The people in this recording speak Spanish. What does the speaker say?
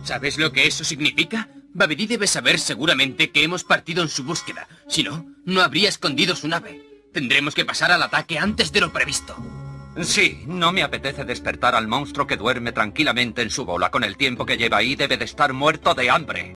¿Sabes lo que eso significa? Babidi debe saber seguramente que hemos partido en su búsqueda. Si no, no habría escondido su nave. Tendremos que pasar al ataque antes de lo previsto. Sí, no me apetece despertar al monstruo que duerme tranquilamente en su bola. Con el tiempo que lleva ahí debe de estar muerto de hambre.